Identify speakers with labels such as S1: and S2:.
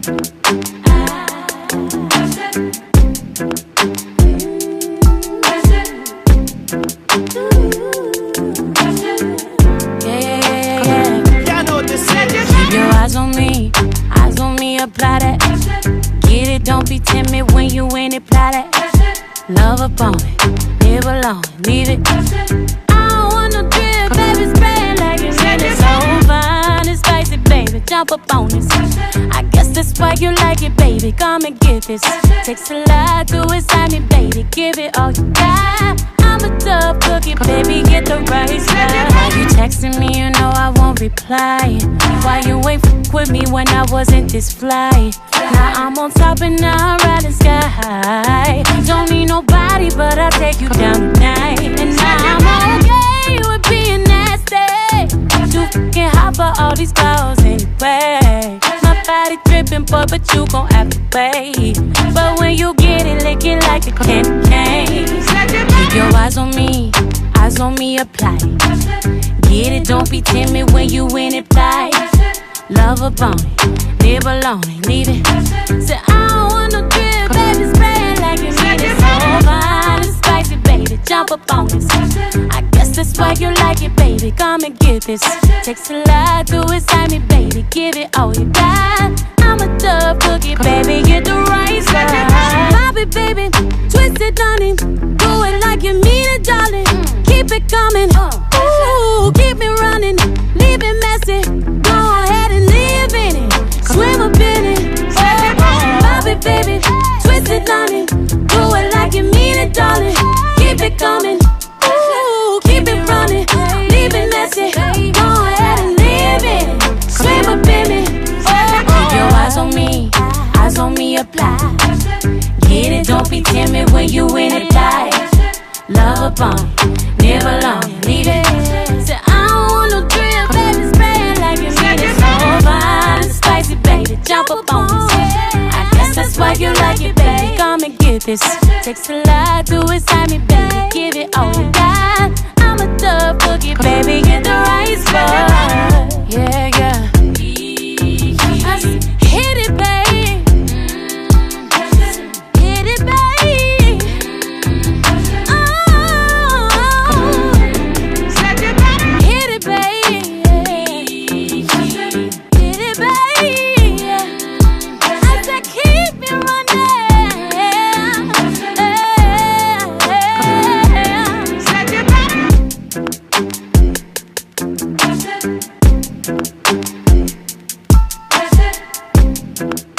S1: Apply that. Get it, don't be timid when you in it, apply that. Love upon it, nibble on it, leave it. I don't want no drip, baby, spread like it's really so fine and spicy, baby, jump up on this. I guess that's why you like it, baby, come and get this. Takes a lot to excite me, baby, give it all you got. I'm a tough cookie, baby, get the right side. Why you texting me, you know I won't reply. Why you ain't with me when I wasn't this fly? Now I'm on top and now I'm riding sky. Don't need nobody, but I'll take you down tonight. And now I'm okay with being nasty. Too fucking hot for all these clothes anyway. My body dripping, boy, but you gon' have to wait. But when you get it, lick it like a candy cane. Keep your eyes on me, apply. Get it, don't be timid when you in it, apply. Love upon it, nibble on it, leave it. Say I don't want no drip, baby, spread like you need it. So fine and spicy, baby, jump up on this. I guess that's why you like it, baby, come and get this. Takes a lot to excite me, baby, give it all you got. I'm a tough cookie, baby, get the right side. Pop it, baby, twist it, honey. Do it like you mean it, darling. Keep it coming, ooh, keep me running. Leave it messy, go ahead and live in it. Swim up in it, pop it, baby, twist it, honey. Do it like you mean it, darling. Keep it coming, ooh, keep it running. Leave it messy, go ahead and live in it. Swim up in it. Keep your eyes on me, apply. Get it, don't be timid when you in it, apply. Love upon it, nibble on it, leave it. Say I don't want no drip, baby, spread like you need it. So fine and spicy, baby, jump up on this. I guess that's why you like it, baby, come and get this. Takes a lot to excite me, baby, give it all you got. I'm a tough cookie, baby, get the right spot. Yeah, yeah. Hit it, babe. Hit it, babe. Oh, hit it, babe. Hit it, babe. I said keep me running.